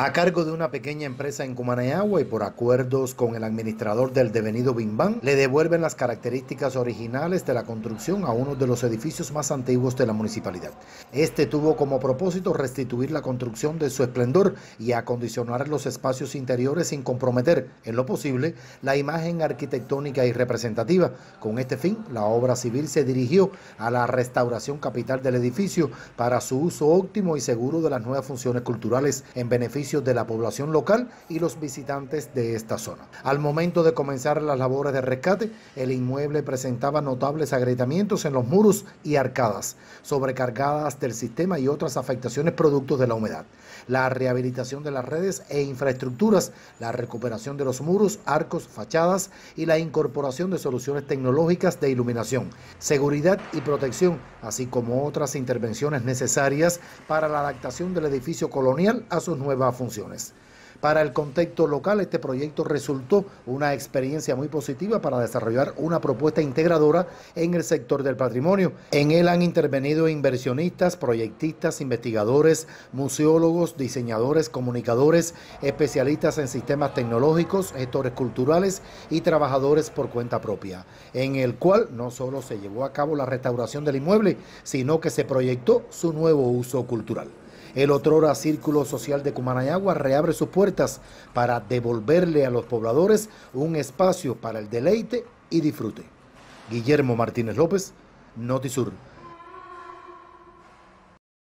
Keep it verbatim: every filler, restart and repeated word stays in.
A cargo de una pequeña empresa en Cumanayagua y por acuerdos con el administrador del devenido Bimbán, le devuelven las características originales de la construcción a uno de los edificios más antiguos de la municipalidad. Este tuvo como propósito restituir la construcción de su esplendor y acondicionar los espacios interiores sin comprometer, en lo posible, la imagen arquitectónica y representativa. Con este fin, la obra civil se dirigió a la restauración capital del edificio para su uso óptimo y seguro de las nuevas funciones culturales en beneficio de la población local y los visitantes de esta zona. Al momento de comenzar las labores de rescate, el inmueble presentaba notables agrietamientos en los muros y arcadas, sobrecargadas del sistema y otras afectaciones producto de la humedad. La rehabilitación de las redes e infraestructuras, la recuperación de los muros, arcos, fachadas y la incorporación de soluciones tecnológicas de iluminación, seguridad y protección, así como otras intervenciones necesarias para la adaptación del edificio colonial a sus nuevas funciones. Para el contexto local, este proyecto resultó una experiencia muy positiva para desarrollar una propuesta integradora en el sector del patrimonio. En él han intervenido inversionistas, proyectistas, investigadores, museólogos, diseñadores, comunicadores, especialistas en sistemas tecnológicos, gestores culturales y trabajadores por cuenta propia, en el cual no solo se llevó a cabo la restauración del inmueble, sino que se proyectó su nuevo uso cultural. El otrora Círculo Social de Cumanayagua reabre sus puertas para devolverle a los pobladores un espacio para el deleite y disfrute. Guillermo Martínez López, Notisur.